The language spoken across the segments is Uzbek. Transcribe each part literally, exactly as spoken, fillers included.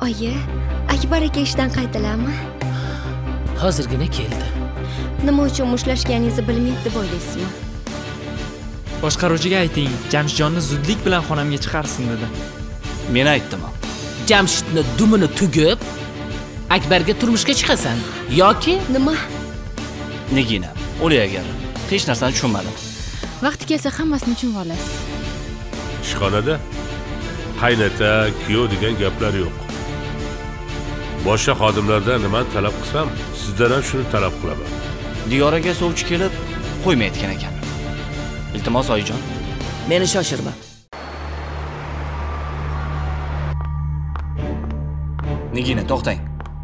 Oyi, Akbar aka ishdan qaytdilarmi? Hozirgina keldi. Nima uchun mushtlashganingizni bilmaydi deb o'ylaysizmi? Boshqaruvchiga ayting, Jamshidjonni zudlik bilan xonamga chiqarsin dedi. Men aytdim. Jamshidni dumini tugib, Akbarga turmushga chiqasan yoki nima? Nigina, o'lay agar. Hech narsani tushunmadim. Vaqti kelsa hammasini tushunib olasiz. Ishxonada qaynota, kuyov degan gaplar yo'q. Boshqa xodimlardan nima talab qilsam, sizdan ham shuni talab qilaman. Diyoraga sovchi kelib qo'ymayotgan ekan. Iltimos oyijon, meni shoshirma. Nigina, to'xtang.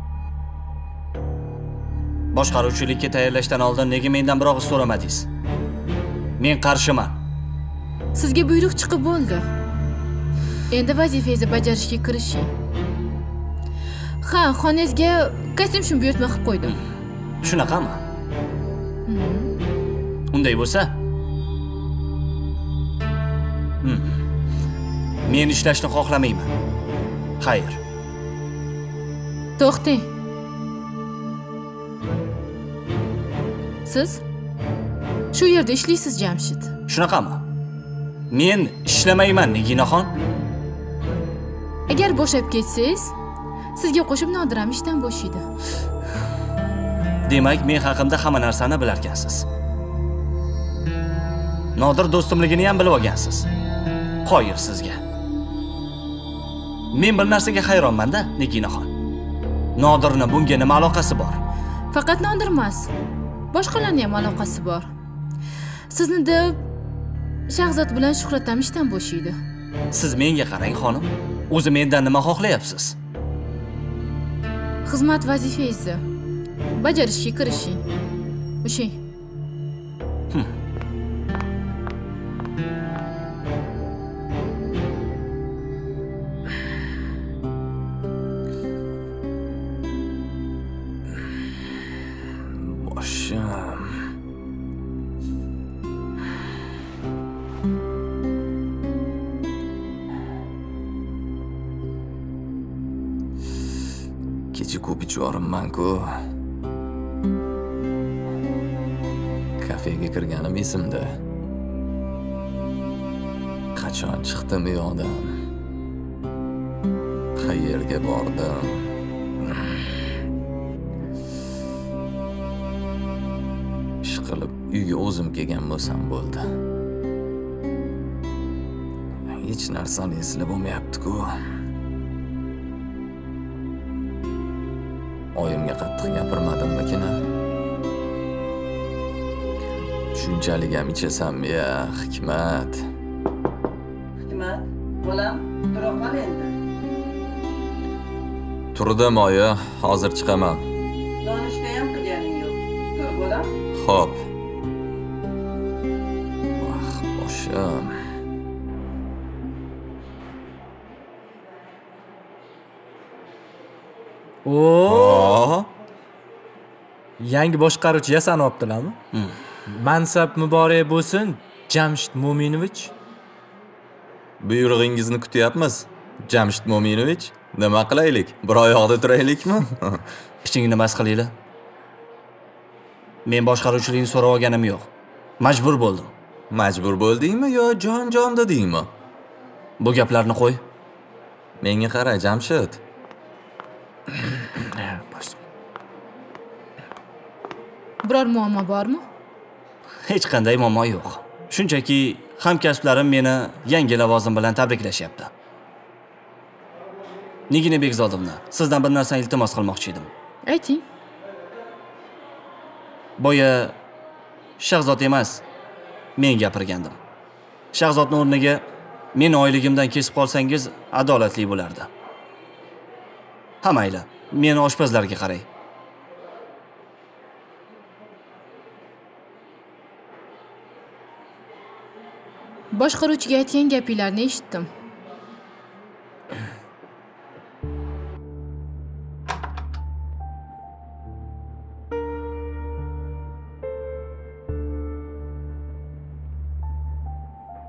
Boshqaruvchilikka tayyorlashdan oldin nega mendan bir og'iz so'ramadingiz? Men qarshiman. Sizga buyruq chiqib bo'ldi. Endi vazifangizni bajarishga kirishing. Ha, xonangizga kostyum buyurtma qilib qo'ydim. Shunaqami? Unday bo'lsa, Hmm. men ishlashni xohlamayman. Xayr. To'xtang. Siz shu yerda ishlaysiz, Jamshid. Shunaqami? Men ishlamayman, Niginaxon. Agar bo'shab ketsangiz, sizga qo'shib Nodiram ishdan bo'shaydi. Demak, men haqimda hamma narsani bilarkansiz. Nodir do'stimligini ham bilib olgansiz. Qoyil sizga. Men bir narsaga hayronman-da, Niginaxon. Nodirning bunga nima aloqasi bor? Faqat Nodir emas, boshqalarning ham aloqasi bor. Sizni deb Shahzod bilan Shuhratam ishdan bo'shaydi. Siz menga qarang, xonim. O'zi mendan nima xohlayapsiz? Xizmat vazifangizni bajarishga kirishing. O'shing. Hmm. Boshim. Kecha ko'p ichyorimman-ku. Kafega kirganim esimda. Qachon chiqdim u yoqdan? Qayerga bordim? Ishqilib uyga o'zim kelgan bo'lsam bo'ldi. Hech narsani eslab olmayapti-ku. Oyimga qattiq gapirmadimmi-kina? Shunchalik ham ichasanmi-ya, Hikmat? Hikmat, bolam, tura qol endi. Turdim, oyi, hozir chiqaman. Nonushta ham qilganing yo'q. Tur, bolam. Xo'p. Ah, boshim. Oo! Yangi boshqaruvchi yasanibdilarmi? Hmm. Mansab muborak bo'lsin, Jamshid Mo'minovich. Buyrug'ingizni kutyapmiz, Jamshid Mo'minovich. Nima qilaylik? Bir oyoqda turaylikmi? Pichingni bas qilinglar. Men boshqaruvchilikni so'rab olganim yo'q. Majbur bo'ldim. Majbur bo'ldingmi yo jon-jon dedingmi? Bu gaplarni qo'y. Menga qara, Jamshid. Biror muammo bormi? Hech qanday muammo yo'q. Shunchaki hamkasblarim meni yangi lavozim bilan tabriklashyapti. Nigina Bekzodovna, sizdan bir narsani iltimos qilmoqchi edim. Ayting. Boya Shahzod emas, men gapirgandim. Shahzodning o'rniga meni oyligimdan kesib qolsangiz adolatli bo'lardi. Ha mayli, meni oshpazlarga qarang. Boshqaruvchiga aytgan gapinglarni eshitdim.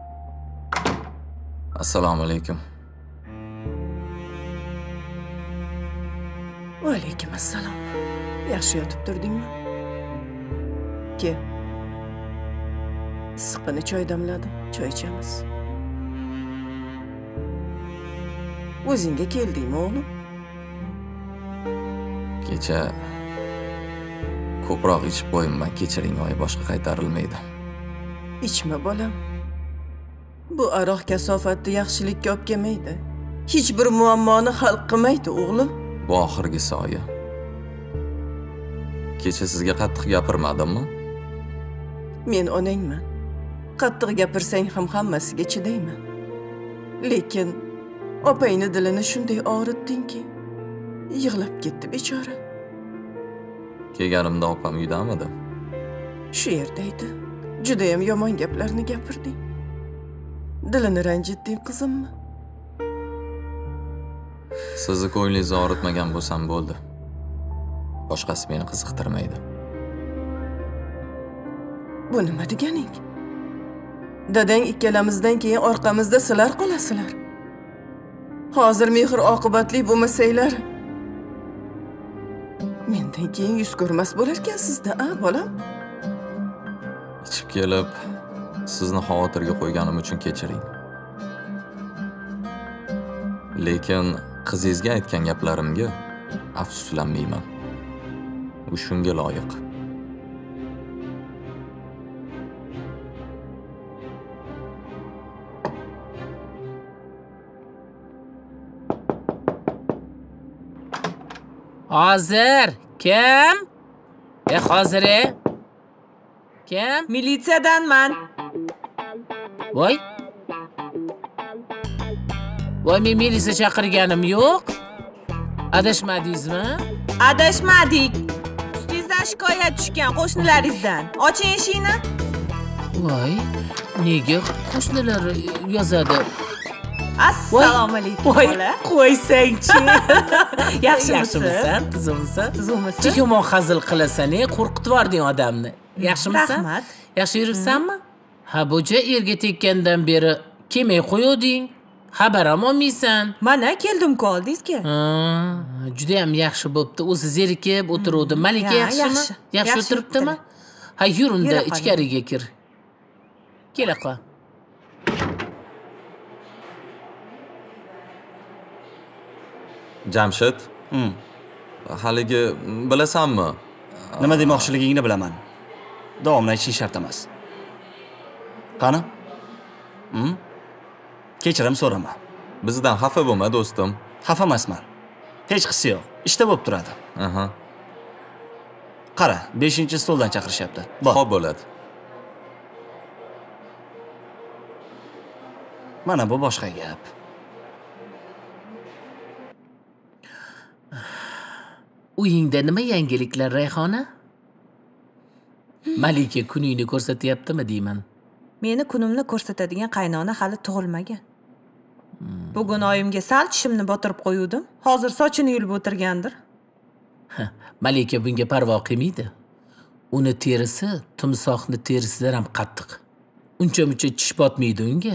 Assalomu alaykum. Va alaykum assalom. Yaxshi yotib turdingmi? Kel. Issiqqina choy damladim. Choy ichamiz. O'zingga keldingmi, o'g'lim? Kecha ko'proq ichib qo'yimman, kechiring oyi, boshqa qaytarilmaydi. Ichma bolam. Bu aroq kasofatni yaxshilikka olib kelmaydi. Hech bir muammoni hal qilmaydi, o'g'lim. Bu oxirgisi oyi. Kecha sizga qattiq gapirmadimmi? Men onangman. Qattiq gapirsang ham hammasiga chidayman. Lekin opangni dilini shunday og'ritdingki, yig'lab ketdi bechora. Kelganimda opam uydamidi? Shu yerda edi. Juda ham yomon gaplarni gapirding. Dilini ranjitding, qizimmi? Sizni ko'nglingizni og'ritmagan bo'lsam bo'ldi. Boshqasi meni qiziqtirmaydi. Bu nima deganing? Dadang ikkalamizdan keyin orqamizda sizlar qolasizlar. Hozir mehr oqibatli bo'lmasanglar, mendan keyin yuz ko'rmas bo'larkansizda, a bolam? Ichib kelib, sizni xavotirga qo'yganim uchun kechiring. Lekin qizingizga aytgan gaplarimga afsuslanmayman. U shunga loyiq. Hozir kim? E hozir e? Kim? Militsiyadanman. Voy. Voy, men militsiya chaqirganim yo'q. Adashmadingizmi? Adashmadik. Ustingizdan shikoyat tushgan qo'shnilaringizdan. Oching eshikni. Voy, nega qo'shnilar yozadi? Assalomu alaykum Voy, bola. qo'ysang-chi. Yaxshimisiz? qizimsan? Tuzukmisiz? Chi yomon hazil qilasan-e, qo'rqitib yubording odamni. Yaxshimisan? Rahmat. Yaxshi yuribsanmi? Ha, bo'ja erga tekkandan beri kelmay qo'yoding. Xabar ham olmaysan. Mana keldim qoldingizga. Ha, juda ham yaxshi bo'pti. O'zi zerikib o'tiruvdi. Malika Ya, yaxshimi? yaxshi. Yaxshi Yaxshi o'tiribdimi? yuribdilar. Ha, yurunda Yura qoling. ichkariga kir. Kela qol. Jamshid, Hmm. haligi bilasanmi? Nima demoqchiligingni bilaman. Davomli aytishing shart emas. Qani? Hmm? Kechirim so'rama. Bizdan xafa bo'lma, do'stim. Xafa emasman. Hech qisi yo'q. Ishda bo'lib turadi. Aha. Qara, beshinchi stoldan chaqirishyapti. Bor. Xo'p bo'ladi. Mana bu boshqa gap. Uyingda nima yangiliklar, Rayhona? Malika kuningni ko'rsatyaptimi deyman. Meni kunimni ko'rsatadigan qaynona hali tug'ilmagan. Bugun oyimga sal tishimni botirib qo'yuvdim. Hozir sochini yulib o'tirgandir. Malika bunga parvo qilmaydi. Uni terisi timsohni terisidan ham qattiq. Uncha-muncha tish botmaydi unga.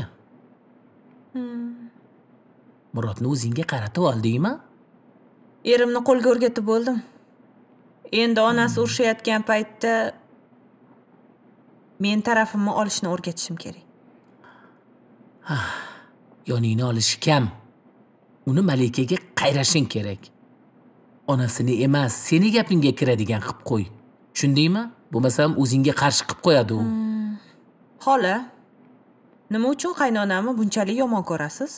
Murodni o'zingga qaratib oldingmi? Erimni qo'lga o'rgatib bo'ldim. Endi onasi urushayotgan paytda men tarafimni olishni o'rgatishim kerak. Yoningni olish kam. Uni Malikaga qayrashing kerak. Onasini emas, seni gapingga kiradigan qilib qo'y. Tushundingmi? Bo'lmasam o'zingga qarshi qilib qo'yadi u. Xola, nima uchun qaynonamni bunchalik yomon ko'rasiz?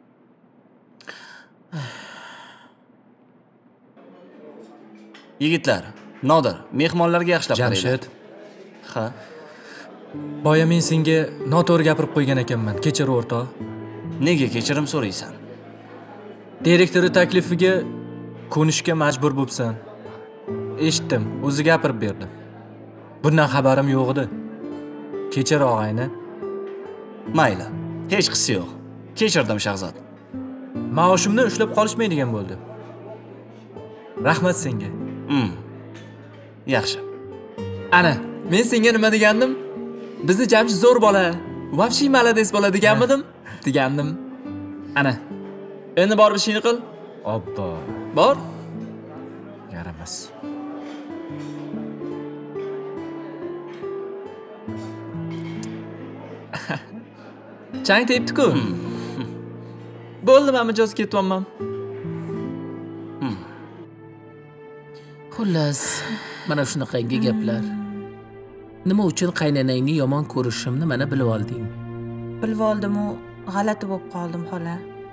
Yigitlar, Nodir, mehmonlarga yaxshilab qaranglar. Jamshid, Ha. boya men senga noto'g'ri gapirib qo'ygan ekanman. Kechir o'rtoq. Nega kechirim so'raysan? Direktori taklifiga ko'nishga majbur bo'libsan. Eshitdim, o'zi gapirib berdi. Bundan xabarim yo'q edi. Kechir og'ayni. Mayli, hech qisi yo'q. Kechirdim Shahzod. Maoshimni ushlab qolishmaydigan bo'ldi. Rahmat senga. Hmm. Yaxshi. Ana, men senga nima degandim? Bizni Jamshid zo'r bola. Vobshe malades bola deganmidim? Degandim. Ana. Endi borib ishingni qil. Obbo. Bor. ko'ramiz. Chang tepdi-ku. Bo'ldi, men mijoz ketyapman. Xullas, mana shunaqangi gaplar. Nima uchun qaynanangni yomon ko'rishimni mana bilib olding? Bilib oldim-u, g'alati bo'lib qoldim, xola.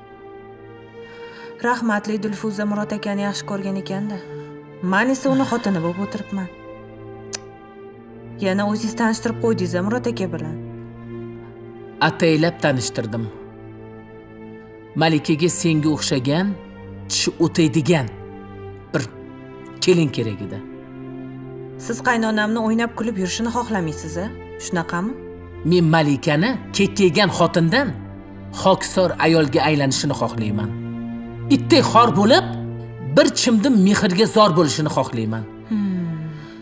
Rahmatli Dilfuza Murod akani yaxshi ko'rgan ekanda. Men esa uni xotini bo'lib o'tiribman. Yana o'zingiz tanishtirib qo'ydingiz Murod aka bilan. Ataylab tanishtirdim. Malikaga senga o'xshagan, tishi o'taydigan bir kelin kerak edi. Siz qaynonamni o'ynab kulib yurishini xohlamaysiz-a? Shunaqami? Men Malikani kekkaygan xotindan hokisor ayolga aylanishini xohlayman. Itdek xor bo'lib, bir chimdim mehrga zor bo'lishini xohlayman. Hmm.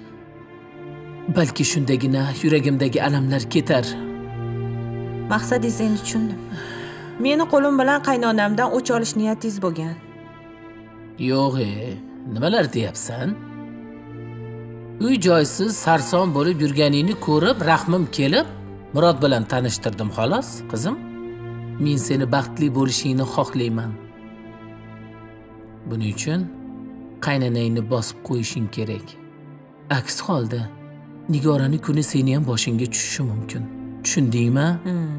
Balki shundagina yuragimdagi alamlar ketar. Maqsadingizni endi tushundim. Meni qo'lim bilan qaynonamdan o'ch olish niyatingiz bo'lgan. Yo'q, nimalar deyapsan? Uy joysiz sarson bo'lib yurganingni ko'rib, rahmim kelib, Murod bilan tanishtirdim xolos, qizim. Men seni baxtli bo'lishingni xohlayman. Buning uchun qaynanangni bosib qo'yishing kerak. Aks holda Nigorani kuni seni ham boshingga tushishi mumkin. Tushundingmi? Hmm.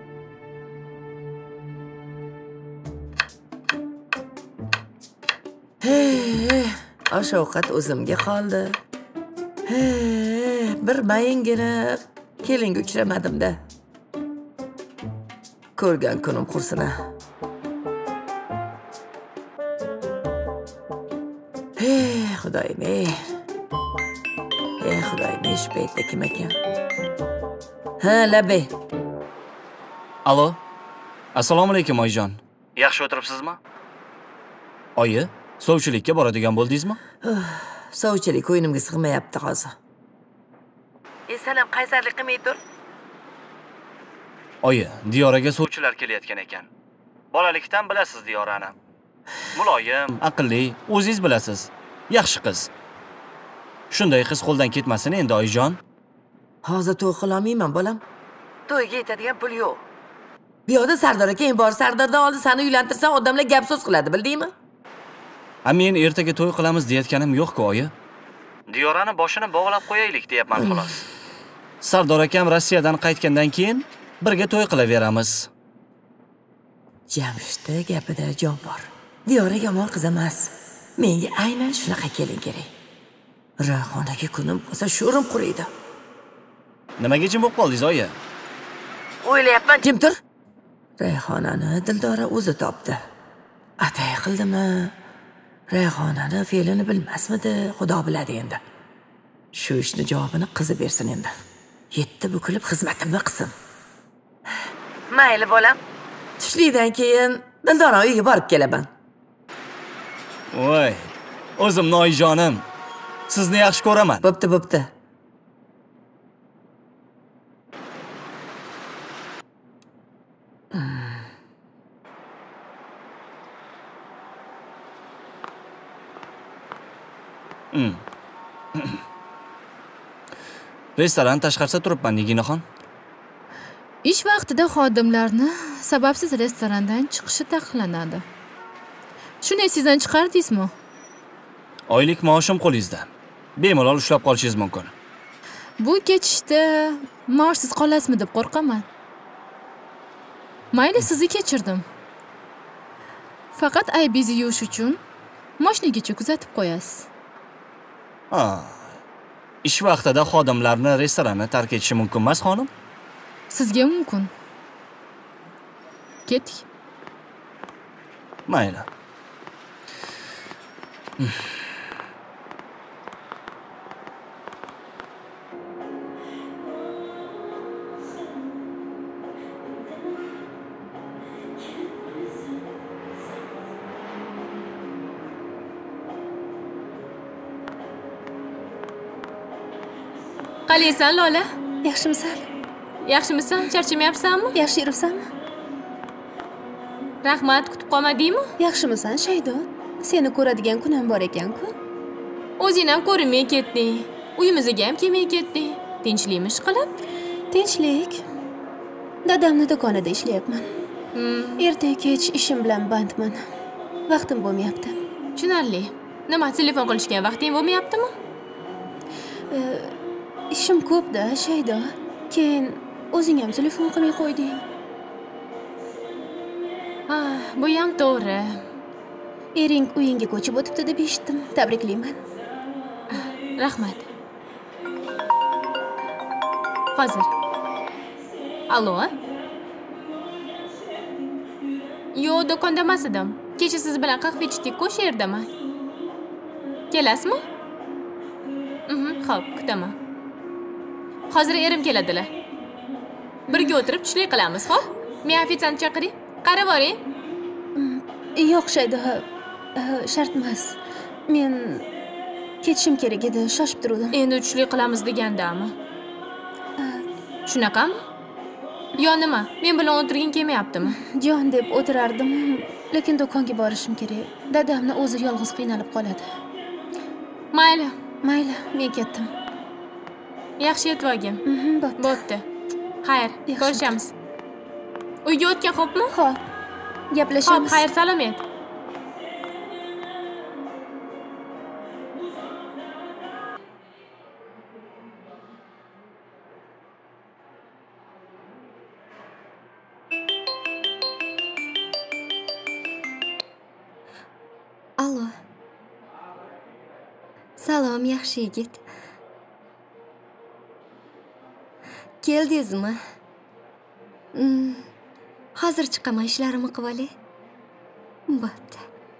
He, osh-ovqat o'zimga qoldi. He, bir mayingina kelinga uchramadim-da. Ko'rgan kunim qursina. He, Xudoyim, ey. Ey Xudoyim, ish paytda kim ekan? Ha, Labay. Alo. Assalomu alaykum oyijon. Yaxshi o'tiribsizmi? Oyi, sovchilikka boradigan bo'ldingizmi? Sovchilik o'yinimga sig'mayapti hozir. E, sen ham qaysarlik qilmay tur. Oyi, Diyoraga sovchilar kelayotgan ekan. Bolalikdan bilasiz Diyorani. Muloyim, aqlli, o'zingiz bilasiz. Yaxshi qiz. Shunday qiz qo'ldan ketmasin endi oyijon. Hozir to'y qilolmayman, bolam. To'yga yetadigan pul yo'q. Bu yoqda Sardor aka bor, Sardordan oldin seni uylantirsan, odamlar gap so'z qiladi, bildingmi? Ha, men ertaga to'y qilamiz deyotganim yo'q-ku, oyi. Diyorani boshini bog'lab qo'yaylik, deyapman xolos. Sardor akam Rossiyadan qaytgandan keyin birga to'y qilaveramiz. Jamshidda gapida jon bor. Diyora yomon qiz emas. Menga aynan shunaqa kelin kerak. Rayhonaga kunim bo'lsa sho'rim quriydi. Nimaga jim bo'lib qoldingiz, oyi? O'ylayapman, jim tur. Rayhonani Dildora o'zi topdi. Atay qildimi? Rayhonani fe'lini bilmasmidi? Xudo biladi endi. Shu ishni javobini qizi bersin endi. Yetti bukilib xizmatimni qilsin. Mayli bolam. Tushlikdan keyin Dildora uyiga borib kelaman. Voy, o'zimni oyijonim. Sizni yaxshi ko'raman. Bo'pti, bo'pti. Hmm. Restoran tashqarisida turibman, Niginaxon. Ish vaqtida xodimlarni sababsiz restorandan chiqishi taqiqlanadi. Shuni esingizdan chiqardingizmi? Oylik maoshim qo'lingizda. Bemalol ushlab qolishingiz mumkin. Bu ketishda maoshsiz qolasizmi deb qo'rqaman. Mayli, sizni kechirdim. Faqat aybingizni yuvish uchun mashinagacha kuzatib qo'yasiz. Ha. Ish vaqtida xodimlarni restoranni tark etishi mumkin emas, xonim? Sizga mumkin. Keting. Mayli. Qalaysan, Lola? Yaxshimisan? Yaxshimisan? Charchamayapsanmi? Yaxshi yuribsanmi? Rahmat, kutib qolmadingmi? Yaxshimisan, Shaydon? Seni ko'radigan kunim bor ekan-ku. O'zing ham ko'rinmay ketding. Uyimizga ham kelmay ketding. Tinchlikmi ishqilib? Tinchlik. Dadamni do'konida ishlayapman. Hmm, Erta kech ishim bilan bandman. Vaqtim bo'lmayapti. tushunarli. Nima, telefon qilishga vaqting bo'lmayaptimi? Ishim ko'p-da, Shaydo. Keyin o'zing ham telefon qilmay qo'yding. Ha, bu ham to'g'ri. Ering uyingga ko'chib o'tibdi deb eshitdim. Tabriklayman. Rahmat. Hozir. Allo? Yo, do'konda emas edim. Kecha siz bilan qahva ichdik-ku, shu yerdaman. Kelasizmi? Mhm, xo'p, kutaman. Hozir erim keladilar. Birga o'tirib tushlik qilamiz, xo'p? Men ofitsiant chaqiring. Qarab boring. Yo'q, Shaydo. Shart emas. Men ketishim kerak edi, shoshib turdim. Endi tushlik qilamiz degandami? Shunaqami? Yo nima? Men bilan o'tirging kelmayaptimi? Jon deb o'tirardim, lekin do'konga borishim kerak. Dadamni o'zi yolg'iz qiynalib qoladi. Mayli, Mayli, men ketdim. yaxshi yetib olgin. Mhm, bo'pti. Bo'pti. Xayr, Yaxshi. ko'rishamiz. Uyga o'tgan xo'pmi? Xo'p. Xo'p, Gaplashamiz. xayr, salom et. Allo. Salom, yaxshi yigit. Keldingizmi? Hmm. Hozir chiqaman, ishlarimni qilib olay. Bo'pti.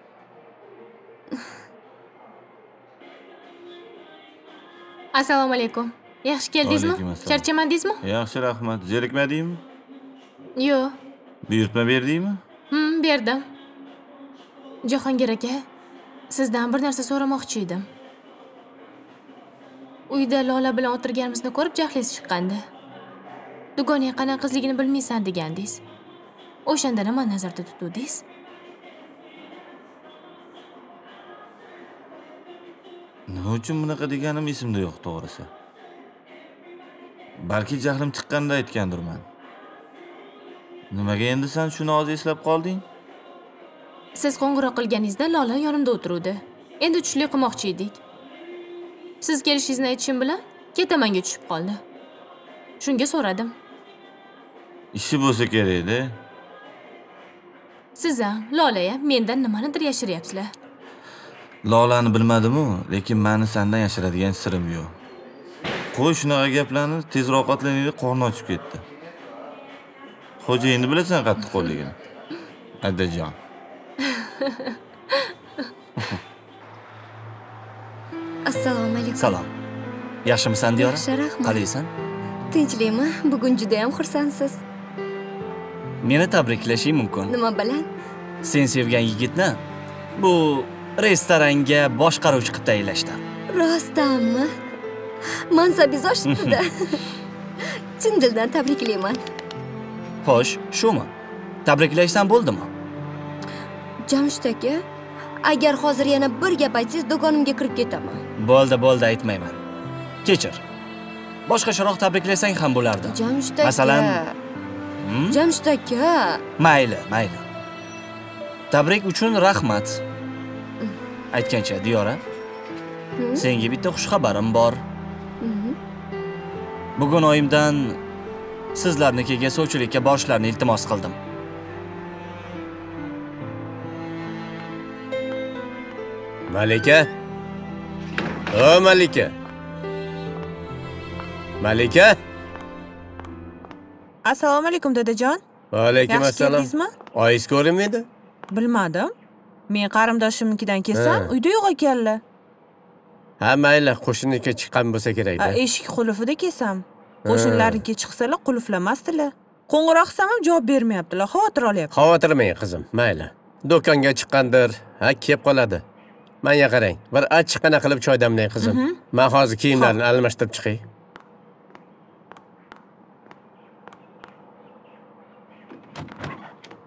Assalomu alaykum. Yaxshi keldingizmi? Alaykum assalom. Charchamadingizmi? Yaxshi, rahmat. Zerikmadingmi? Yo'q. Buyurtma berdingmi? Hmm, berdim. Jahongir aka, sizdan bir narsa so'ramoqchi edim. Uyda Lola bilan o'tirganimizni ko'rib jahlingiz chiqqandi. Dugonang qanaqa qizligini bilmaysan degandingiz. O'shanda nima nazarda tutdingiz? Nima uchun bunaqa deganim esimda yo'q, to'g'risi. Balki jahlim chiqqanda aytgandirman. Nimaga endi sen shuni hozir eslab qolding? Siz qo'ng'iroq qilganingizda Lola yonimda o'tiruvdi. Endi tushlik qilmoqchi edik. Siz kelishingizni aytishim bilan ketamanga tushib qoldi. Shunga so'radim. Ishi bo'lsa kerak-da. Siz ham, Lola ham mendan nimanidir yashiryapsizlar. Lolani bilmadim-u, lekin meni sendan yashiradigan sirim yo'q. Qo'y shunaqa gaplarni, tezroq otlaningda qorni ochib ketdi. Xo'jayinni bilasan qattiq qo'lligini. Adajon. Assalomu alaykum. Salom. Yaxshimisan, Diyora? Yaxshi, rahmat. Qalaysan? Tinchlikmi? Bugun juda ham xursandsiz. Meni tabriklashing mumkin. Nima bilan? Sen sevgan yigitni bu restoranga boshqaruvchi qilib tayinlashdi. Rostdanmi? Mansabingiz oshibdi-da. Chin dildan tabriklayman. Xo'sh, shumi? Tabriklashdan bo'ldimi? Jamshid aka, agar hozir yana bir gap aytsangiz, do'konimga kirib ketaman. Bo'ldi, bo'ldi, aytmayman. Kechir. Boshqacharoq tabriklasang ham bo'lardi. Jamshid aka. Masalan, hmm? Jamshid aka. Mayli, mayli. Tabrik uchun rahmat. Aytgancha, Diyora, senga bitta xush xabarim bor. Bugun oyimdan sizlarnikiga sovchilikka borishlarini iltimos qildim. Malika? O Malika. Malika? Assalomu alaykum dadajon. Va alaykum Yaxshi assalom. keldingizmi? Oyis ko'rinmaydi? Bilmadim. Men qarindoshimnikidan kelsam, Ha. uyda yo'q ekanlar. Ha, mayli, qo'shniga chiqqan bo'lsa kerak-da. A, Eshik qulfida kelsam, qo'shnilarniki chiqsalar qulflamasdilar. Qo'ng'iroq qilsam ham javob bermayaptilar, xavotir olyapti. Xavotirmang qizim, mayli. Do'konga chiqqandir, ha, kelib qoladi. Menga qarang, bir achchiqqina qilib choy damlang qizim. Men hozir kiyimlarni almashtirib chiqay.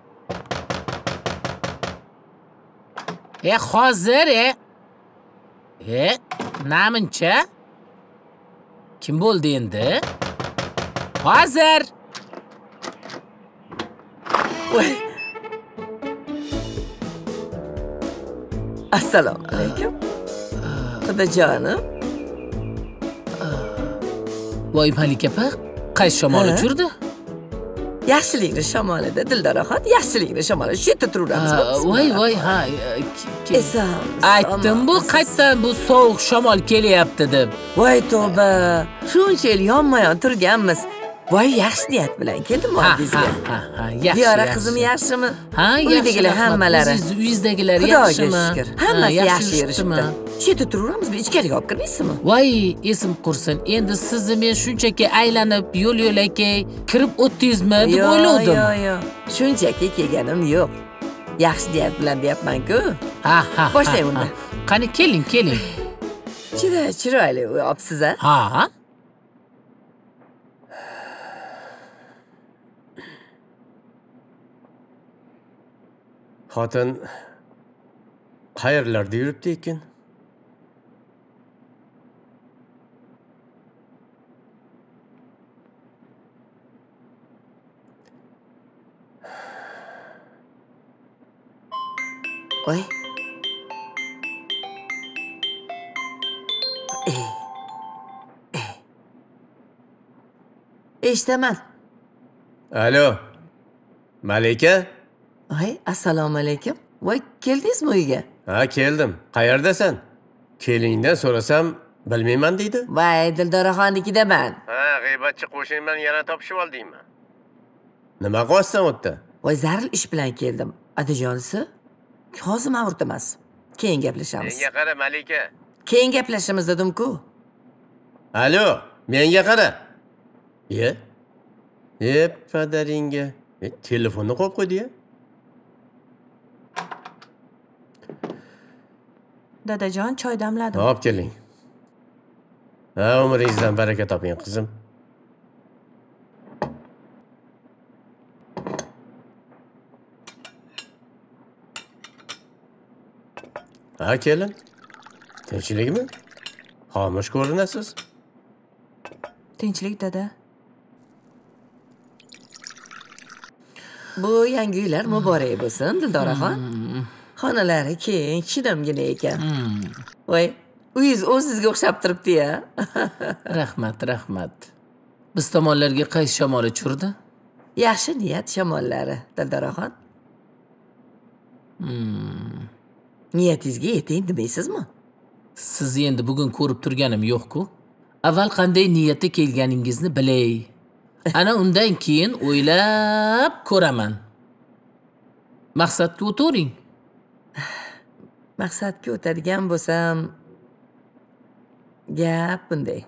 E hozir e E, namuncha? Kim bo'ldi endi? Hozir. Voy. Assalomu alaykum. Xudojonim. Voy Malika opa, qaysi shamol uchirdi? Yaxshilikni shamolida Dildoraxon, yaxshilikni shamoli shu yerda turamiz. Voy voy ha. Eson. Aytdim bu qaytdan bu sovuq shamol kelyapti deb. Voy tavba. Shuncha yil yonma-yon turganmiz. Voy yaxshi niyat bilan keldim oldingizga. Ha, ha, yaxshi. Diyora qizim yaxshimi? Ha, yaxshi. Uydagilar hammalari. Siz uyingizdagilar yaxshimi? yaxshimi? Xudoga shukr. Hammasi yaxshi yuribdi. Shu yerda turaveramizmi? Ichkariga olib kirmaysizmi? Voy, esim qursin. Endi sizni men shunchaki aylanib, yo'l-yo'lakay kirib o'tdingizmi deb o'yladim. Yo'q, yo'q. Shunchaki kelganim yo'q. Yaxshi niyat bilan deyapman-ku. Ha, ha. Boshlang unda. Qani keling, keling. Juda chiroyli o'yapsiz a? Ha. Xotin qayerlarda yuribdi ekan? Voy. Eshitaman. Alo. Malika? Voy, assalomu alaykum. Voy, keldingizmi uyga? Ha, keldim. Qayerdasan? Kelingdan so'rasam, bilmayman deydi. Voy, Dildoraxonnikidaman. Ha, g'iybatchi qo'shinman yana topishib oldingmi? Nima qilyapsan u yerda? Voy, zarur ish bilan keldim. Adajonisi, hozir ma'murda emas. Keyin gaplashamiz. Menga qara, Malika. Keyin gaplashamiz dedim-ku. Alo, menga qara. Ye? Ye, padaringga. E, telefonni qo'yib qo'ydi-ya. Dadajon, choy damladim. Hop keling. Ha, umringizdan baraka toping, qizim. Ha, kelin. Tinchlikmi? Xomush ko'rinasiz. Tinchlik, dada. Bu yangi uylar muborak bo'lsin, Dildoraxon. Xonalari keng, chinamgina ekan. Voy, uyingiz o'zingizga o'xshab turibdi-ya. Rahmat, rahmat. Biz tomonlarga qaysi shamol uchirdi? Yaxshi niyat shamollari, Dildoraxon. Hmm. Niyatingizga yeting demaysizmi? Sizni endi bugun ko'rib turganim yo'q-ku. Avval qanday niyatda kelganingizni bilay. Ana undan keyin o'ylab ko'raman. Maqsadga o'tiring. Maqsadga o'tadigan bo'lsam, gap bunday.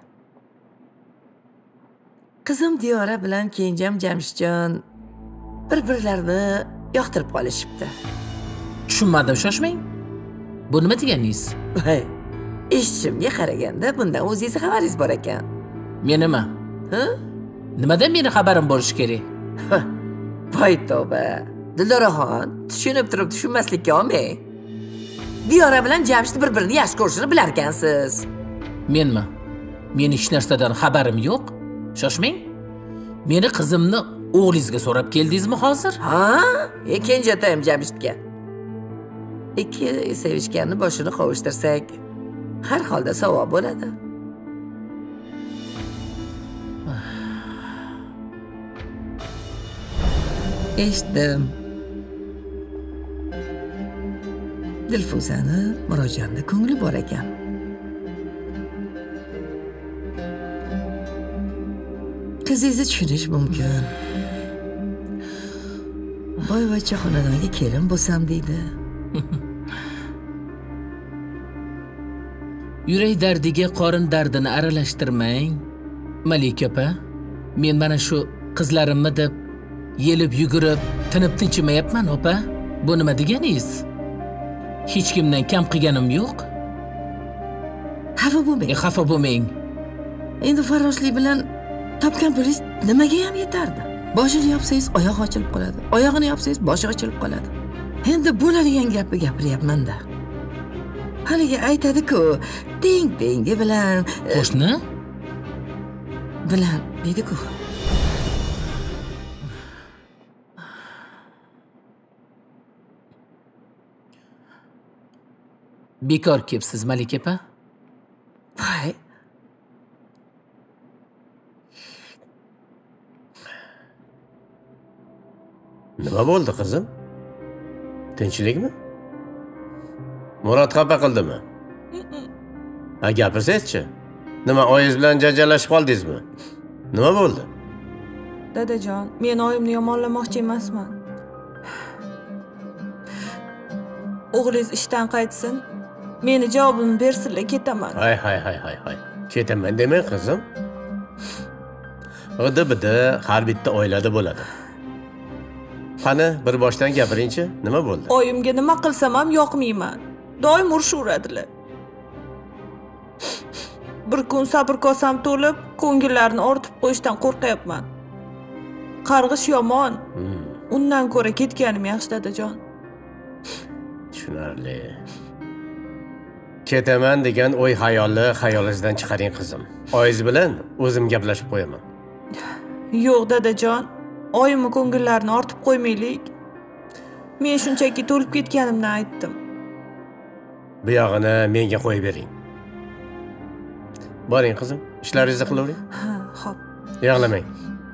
Qizim Diyora bilan kenjam Jamshidjon bir-birlarini yoqtirib qolishibdi. Tushunmadim, shoshmang. Bu nima deganingiz? Voy, eshitishimga qaraganda bundan o'zingiz xabaringiz bor ekan. Men nima? Ha? Nimadan meni xabarim bo'lishi kerak? Voy tavba. Dildoraxon, tushunib turib tushunmaslikka olmang. Diyora bilan Jamshid bir-birini yaxshi ko'rishini bilar ekansiz. Menmi? Meni hech narsadan xabarim yo'q. Shoshmang. Meni qizimni o'g'lingizga so'rab keldingizmi hozir? Ha? Kenjatayim Jamshidga. Ikki sevishganni boshini qovushtirsak, har holda savob bo'ladi. Eshitdim. Dilfuzani Murodjonda ko'ngli bor ekan. Qizingizni tushunish mumkin. Boyvachcha xonadonga kelin bo'lsam deydi. Yurak dardiga qorin dardini aralashtirmang. Malika opa, men mana shu qizlarimni deb yelib yugurib, tinib tinchimayapman opa. Bu nima deganingiz? Hech kimdan kam qilganim yo'q. Xafa bo'lmang. E, xafa bo'lmang. Endi farroshlik bilan topgan pulingiz nimaga ham yetardi? Boshini yopsangiz oyog'i ochilib qoladi. Oyog'ini yopsangiz boshi ochilib qoladi. Endi bo'ladigan gapni gapiryapman-da. Haligi aytadi-ku, teng tengi bilan Qo'shni? bilan deydi-ku. Bekor kelibsiz, Malika opa. Voy, Nima bo'ldi qizim? Tinchlikmi? Murod xafa qildimi? Ha, gapirsangiz-chi. Nima, oyingiz bilan janjallashib qoldingizmi? Nima bo'ldi? Dadajon, men oyimni yomonlamoqchi emasman. O'g'lingiz ishdan qaytsin, meni javobimni bersinlar, ketaman. Hay hay hay hay hay. Ketaman demang qizim. O'da-bida har bitta oilada bo'ladi. Qani, bir boshdan gapiring-chi, nima bo'ldi? Oyimga nima qilsam ham yoqmayman. Doim urishaveradilar. Bir kun sabr kosam to'lib, ko'ngillarni ortib qo'yishdan qo'rqyapman. Qarg'ish yomon. Undan ko'ra ketganim yaxshi, dadajon. Tushunarli. Ketaman degan o'y xayolni xayolingizdan chiqaring qizim. Oyingiz bilan o'zim gaplashib qo'yaman. Yo'q, dadajon. Oyimni ko'ngillarini ortib qo'ymaylik. Men shunchaki to'lib ketganimdan aytdim. Bu yog'ini menga qo'yib bering. Boring qizim, ishlaringizni qilavering. Ha, xo'p. Yig'lamang.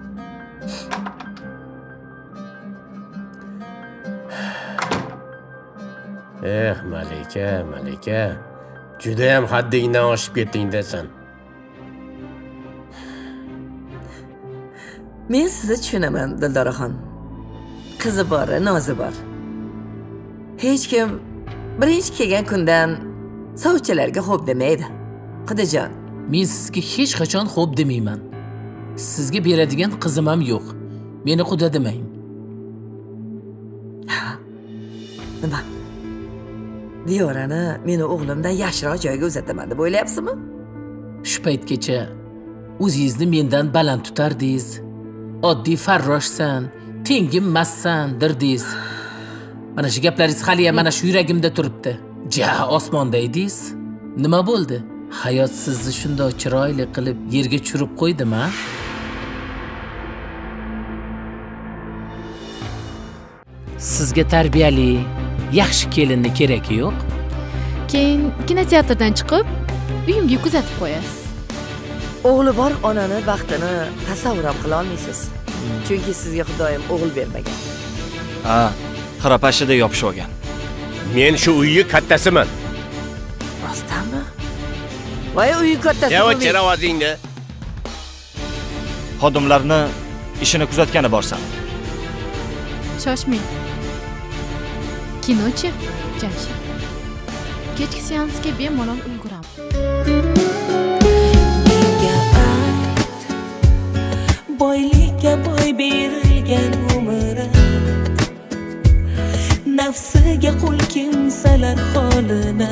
Eh, Malika, Malika. Juda ham haddingdan oshib ketding desan. Men sizni tushunaman, Dildoraxon. Qizi bor, nozi bor. Hech kim birinchi kelgan kundan sovchilarga xo'p demaydi. Qidajon, Men sizga hech qachon xo'p demayman. Sizga beradigan qizim ham yo'q. Meni quda demang. nima? Diyorani meni o'g'limdan yaxshiroq joyga uzataman deb o'ylayapsizmi? Shu paytgacha o'zingizni mendan baland tutardingiz. Oddiy farroshsan, tengimmassan dirdingiz. Mana shu gaplaringiz hali ham mana shu yuragimda turibdi. Ja, osmonda edingiz. Nima bo'ldi? Hayot sizni shunday chiroyli qilib yerga tushirib qo'ydimi? Sizga tarbiyali, yaxshi kelinni keragi yo'q. Keyin kinoteatrdan chiqib, uyimga kuzatib qo'yasiz. O'g'li bor onani baxtini tasavvur ham qila olmaysiz. Chunki sizga Xudoyim o'g'il bermagan. Ha, xirapashida yopishib olgan. Men shu uyni kattasiman. Rostdanmi? Voy, uyning kattasi. Yavaş ovozingni. Xodimlarni ishini kuzatgani borsan. Shoshmang. Kinochi, Jamshid. Kechki seansga bemalol ulguraman. Boylikka boy berilgan umri, nafsiga qul kimsalar holini,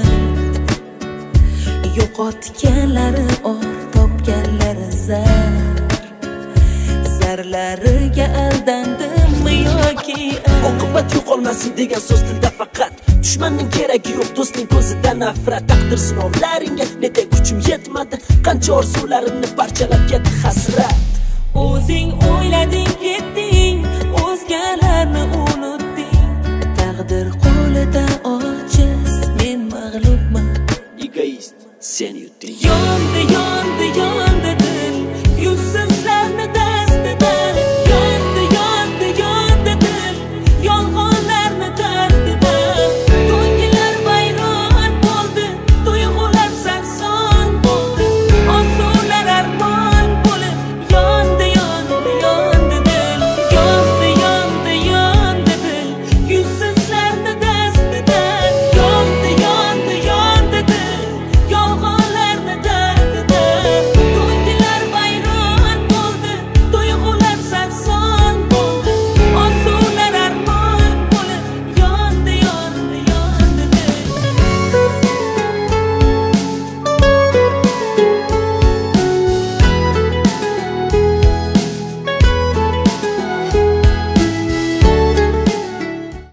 yo'qotganlari or, topganlari zar, zarlariga aldandimmi yoki oqibat yo'qolmasin degan so'z tilda faqat. Dushmanning keragi yo'q, do'stning ko'zida nafrat. Taqdir sinovlaringga nega kuchim yetmadi, qancha orzularimni parchalab ketdi hasrat. O'zing o'ylading, ketding, o'zgalarni unutding. Taqdir qo'lida ojiz, men mag'lubman. Egoist, sen yutding. Yondi